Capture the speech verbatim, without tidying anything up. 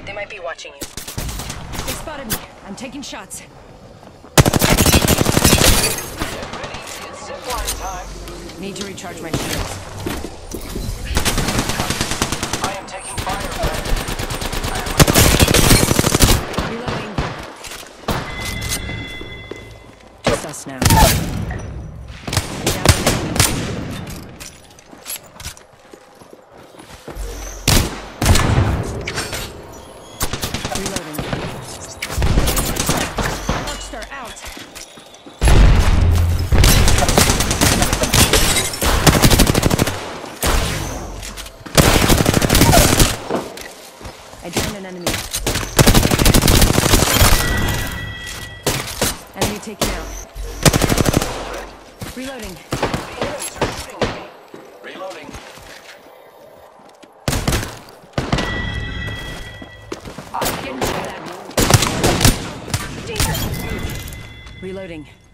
They might be watching you. They spotted me. I'm taking shots. Get ready, it's zipline time. Need to recharge my shields. I am taking fire, friend. Reloading. Just us now. Reloading. Rockstar out. I downed an enemy. Enemy taken out. Reloading. Reloading. I'm getting shot at. Reloading.